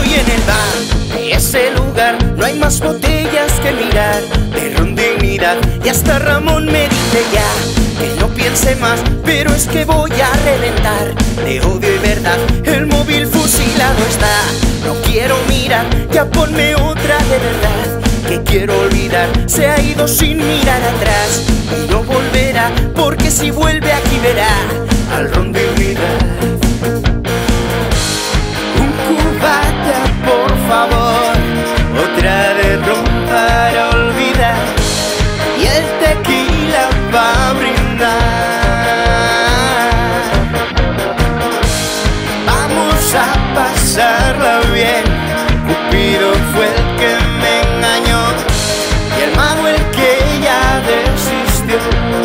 estoy en el bar de ese lugar, no hay más botellas que mirar de ron dignidad. Y hasta Ramón me dice ya que no piense más, pero es que voy a reventar de odio y verdad. El móvil fusilado está, no quiero mirar, ya ponme otra de verdad. Que quiero olvidar, se ha ido sin mirar atrás y no volverá, porque si vuelve aquí verá al ron de unidad. Un cubata, por favor, otra de ron para olvidar, y el tequila va brindar. Vamos a pasarla bien, Cupido fue el que me engañó y el mago el que ya desistió.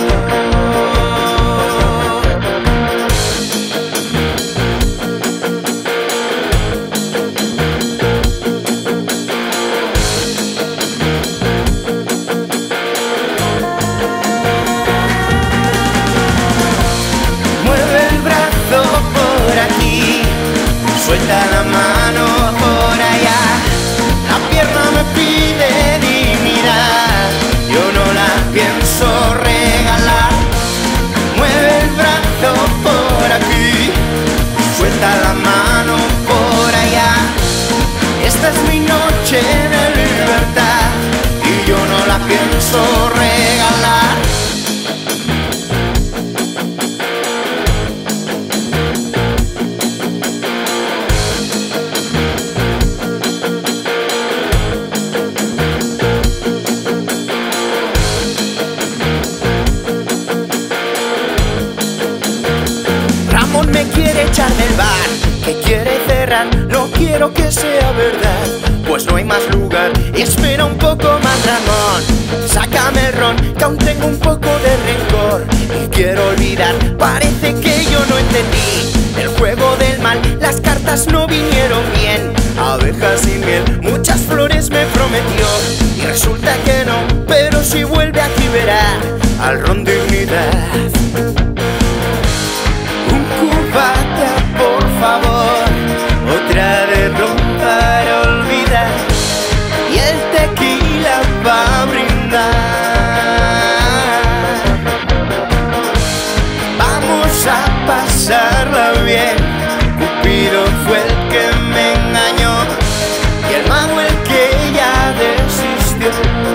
Mueve el brazo por aquí, suelta la mano por allá, la pierna me pide dignidad, yo no la pienso regalar. Mueve el brazo por aquí, suelta la mano por allá, esta es mi noche de libertad y yo no la pienso regalar. Ramón me quiere echar del bar, que quiere cerrar, no quiero que sea verdad, pues no hay más lugar. Espera un poco más, Ramón, sácame el ron, que aún tengo un poco de rencor y quiero olvidar. Parece que yo no entendí el juego del mal, las cartas no vinieron bien. Abejas y miel, muchas flores me prometió y resulta que no, pero si vuelve aquí verá al ron de unidad. Cubata, por favor, otra de ron para olvidar, y el tequila va a brindar. Vamos a pasarla bien, Cupido fue el que me engañó y el mago el que ya desistió.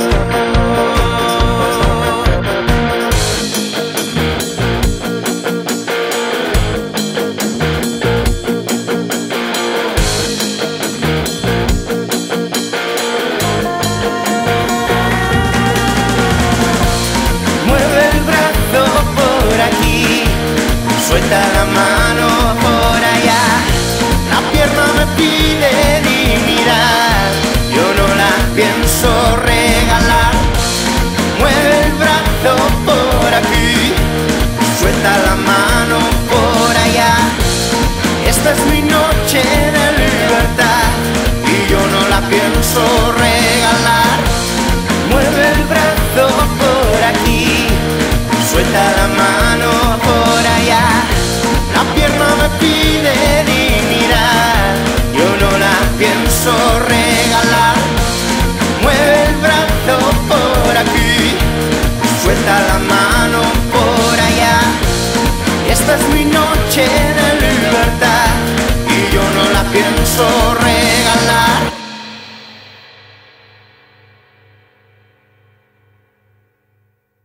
Suelta la mano por allá, la pierna me pide dignidad, yo no la pienso regalar. Mueve el brazo por aquí, suelta la mano por allá, esta es mi noche de libertad y yo no la pienso regalar. Mueve el brazo por aquí, suelta la mano por allá, la pierna me pide dignidad, yo no la pienso regalar. Mueve el brazo por aquí, suelta la mano por allá, esta es mi noche de libertad y yo no la pienso regalar.